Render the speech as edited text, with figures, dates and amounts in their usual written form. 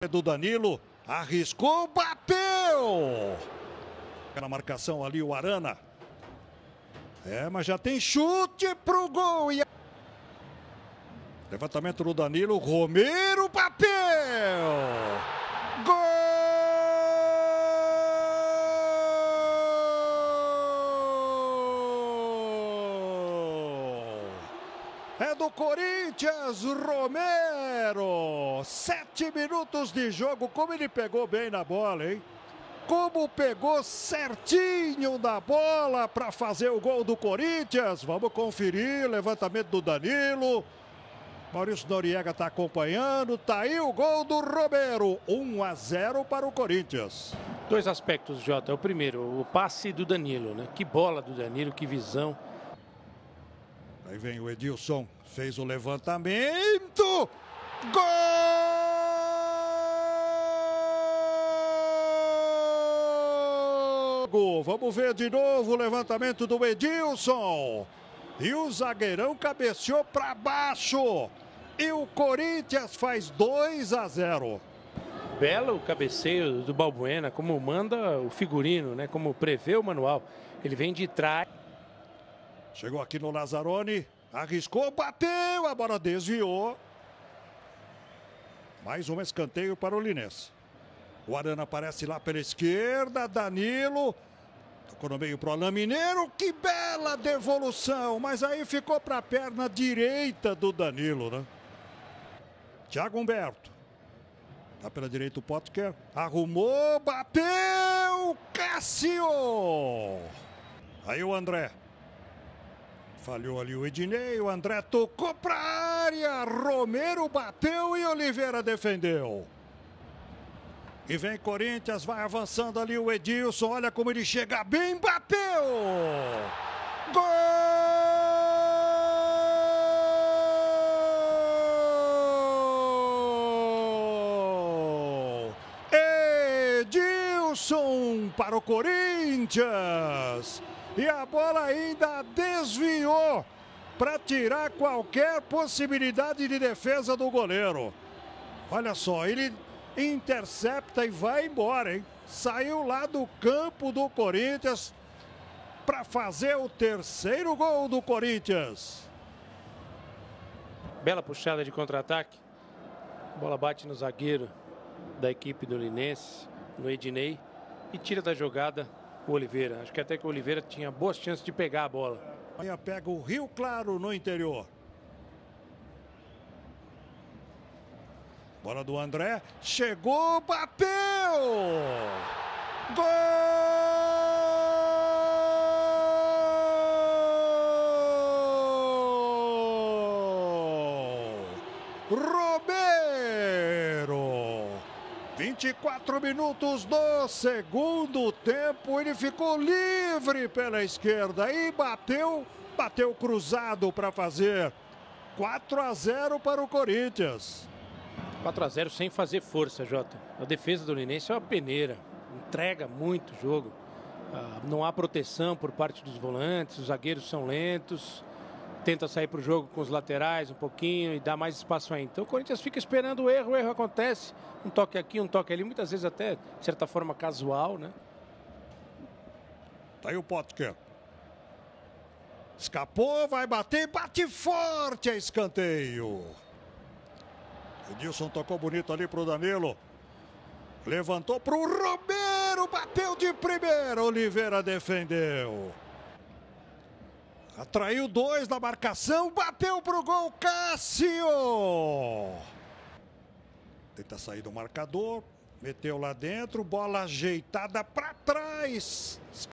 Do Danilo, arriscou, bateu! Na marcação ali o Arana. Mas já tem chute pro gol. Levantamento do Danilo, Romero bateu! Gol! É do Corinthians, Romero. 7 minutos de jogo. Como ele pegou bem na bola, hein? Como pegou certinho na bola para fazer o gol do Corinthians. Vamos conferir. Levantamento do Danilo. Maurício Noriega está acompanhando. Tá aí o gol do Romero. 1-0 para o Corinthians. Dois aspectos, Jota. O primeiro, o passe do Danilo, né? Que bola do Danilo, que visão. Aí vem o Edilson, fez o levantamento, gol! Vamos ver de novo o levantamento do Edilson. E o zagueirão cabeceou para baixo. E o Corinthians faz 2-0. Belo cabeceio do Balbuena, como manda o figurino, né? Como prevê o manual. Ele vem de trás. Chegou aqui no Lazzaroni, arriscou, bateu, a bola desviou. Mais um escanteio para o Linense. O Arana aparece lá pela esquerda, Danilo. Tocou no meio para o Alain Mineiro, que bela devolução. Mas aí ficou para a perna direita do Danilo, né? Thiago Humberto. Tá pela direita o Potker, arrumou, bateu, Cássio. Aí o André. Falhou ali o Ednei, o André tocou para a área, Romero bateu e Oliveira defendeu. E vem Corinthians, vai avançando ali o Edilson, olha como ele chega bem, bateu! Gol! Edilson para o Corinthians! E a bola ainda desviou para tirar qualquer possibilidade de defesa do goleiro. Olha só, ele intercepta e vai embora, hein? Saiu lá do campo do Corinthians para fazer o terceiro gol do Corinthians. Bela puxada de contra-ataque. A bola bate no zagueiro da equipe do Linense, no Ednei, e tira da jogada o Oliveira. Acho que até que o Oliveira tinha boas chances de pegar a bola. Aí pega o Rio Claro no interior. Bola do André. Chegou, bateu! Gol! Romero! 24 minutos do segundo tempo, ele ficou livre pela esquerda e bateu cruzado para fazer 4-0 para o Corinthians. 4-0 sem fazer força, Jota. A defesa do Linense é uma peneira, entrega muito jogo. Não há proteção por parte dos volantes, os zagueiros são lentos. Tenta sair para o jogo com os laterais um pouquinho e dá mais espaço aí. Então o Corinthians fica esperando o erro acontece. Um toque aqui, um toque ali, muitas vezes até, de certa forma, casual, né? Tá aí o Potker. Escapou, vai bater, bate forte, é escanteio. Edilson tocou bonito ali pro Danilo. Levantou pro Romero, bateu de primeira, Oliveira defendeu. Atraiu 2 na marcação, bateu pro gol, Cássio! Tenta sair do marcador, meteu lá dentro, bola ajeitada para trás.